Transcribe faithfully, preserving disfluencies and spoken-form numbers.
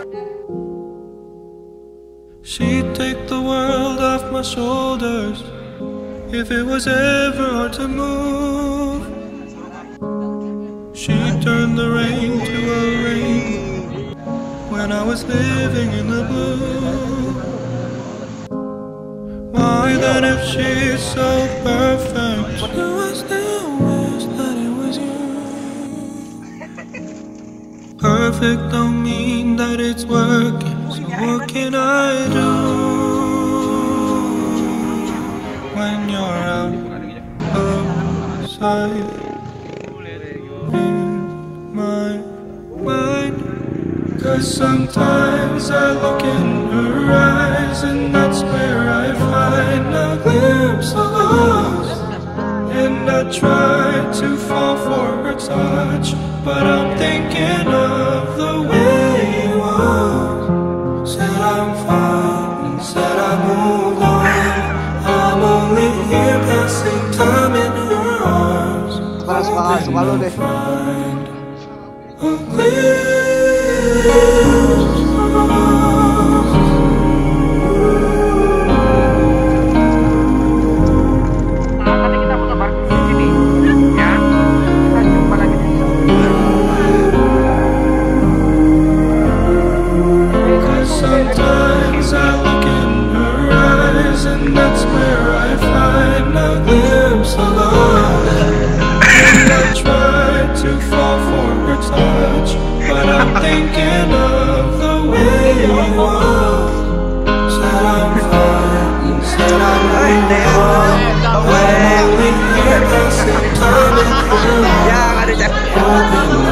She'd take the world off my shoulders if it was ever hard to move. She'd turn the rain to a rain when I was living in the blue. Why then, if she's so perfect, do I still wish that it was you? Perfect don't mean that it's working, so what can I do when you're out outside in my mind? 'Cause sometimes I look in her eyes, and that's where I find a glimpse of us. And I try to fall for her touch, but I'm thinking of the way you was. Said I'm fine, and said I moved on. I'm only here passing time in her arms. Hoping I'll find a glimpse of us. Sometimes I look in her eyes, and that's where I find a glimpse of love. And I try to fall for her touch, but I'm thinking of the way you was. Said I'm fine, said I'm moving on. I'm only here passing time in her arms. Hoping